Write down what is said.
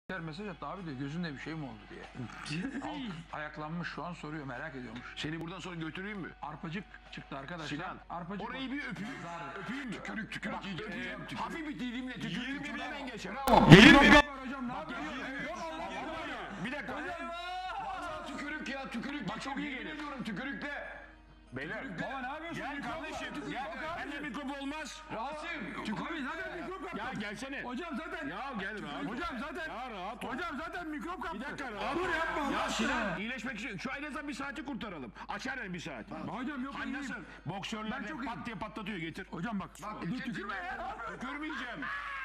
mesaj attı abi diyor, gözünde bir şey mi oldu diye. Halk ayaklanmış şu an, soruyor, merak ediyormuş. Seni buradan sonra götüreyim mi? Arpacık çıktı arkadaşlar. Sinan, Arpacık orayı bir öpeyim. Öpeyim mi? Tükürük öpeyim. Hafif bir dilimle tükürük hemen geçer. Gelir mi? Hocam ne yapıyorsun? Bir dakika. Vallahi tükürük ya tükürük. Bak çok iyi gelir. Diyorum tükürükle. Beyler. Baba ne yapıyorsun? Gel kardeşim. Gel. Bende mikrop olmaz. Rasim. Tükürük zaten mikrop kaptı. Ya gelsene. Hocam zaten. Ya gel rahat. Hocam zaten. Ya rahat ol. Hocam zaten mikrop kaptı. Bir dakika rahat. Dur yapma Allah Ya aşkına. Sinan iyileşmek için şu en azından bir saati kurtaralım. Açar yani bir saat. Hocam yok Hani nasıl? Ben Boksörler çok de iyiyim. pat diye patlatıyor getir. Hocam bak. Dur tükürme ya. Tükürmeyeceğim.